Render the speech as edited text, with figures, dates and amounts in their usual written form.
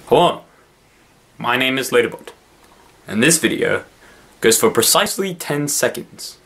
Hello, my name is Laterbot, and this video goes for precisely 10 seconds.